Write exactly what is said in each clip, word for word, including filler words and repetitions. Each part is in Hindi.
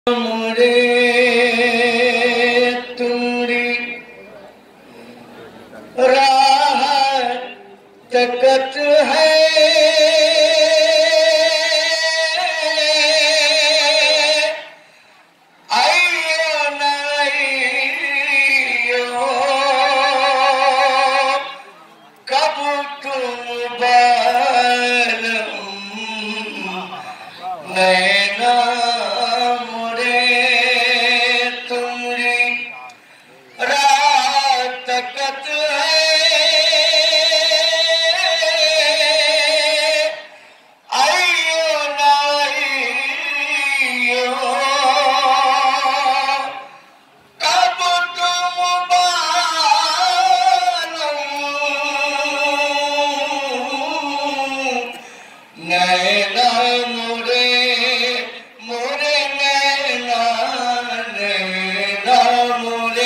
मोरे तुमरी राह तकत है, आइयो नाइयो कब तुम बालम नैना तकत है, आइयो नाइयो कब तुम बालम नैना मोरे मोरे नैना नैना मोरे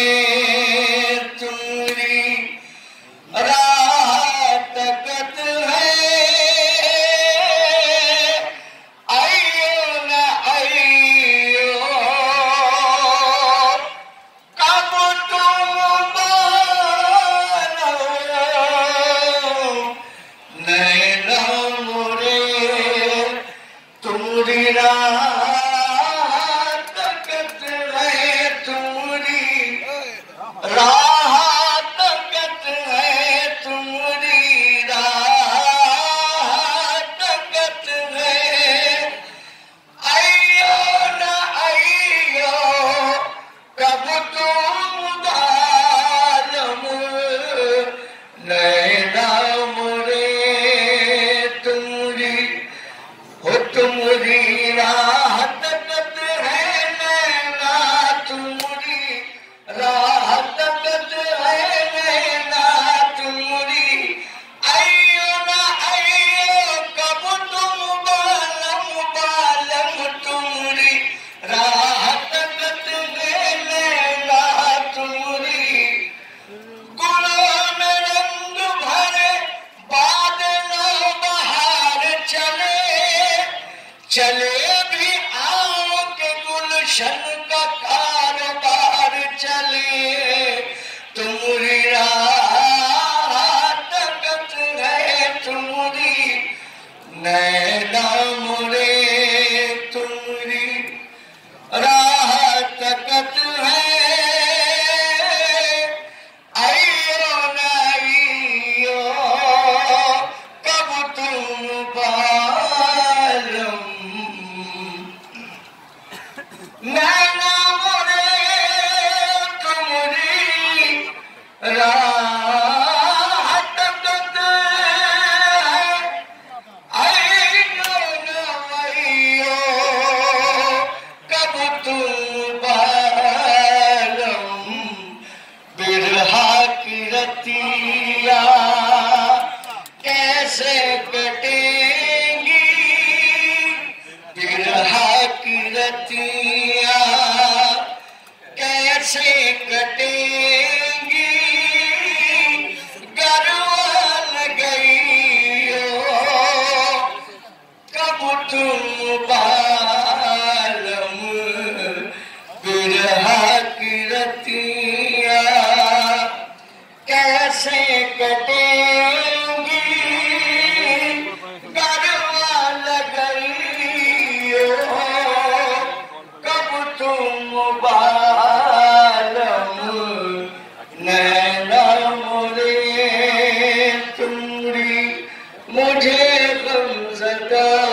चले भी आओ के गुलशन का कारोबार चले, तुम्हारी राह तकत है तुम्हारी नैना मोरे तुम्हारी राह तकत है, आइयो नाइयो कब तुम बालम नैना मोरे तुमरी राह तकत है, आइयो नाइयो कब तुम बालम बिरहा की रतिया कैसे कटेंगी, बिरहा की रतिया कैसे कटेंगी, गरवाल गई कब तुम बालम बिरहा की रतिया कैसे कटेंगी, गरवाल गई कब तुम बालम नैना मोरे तुमरी मुझे गमज़दा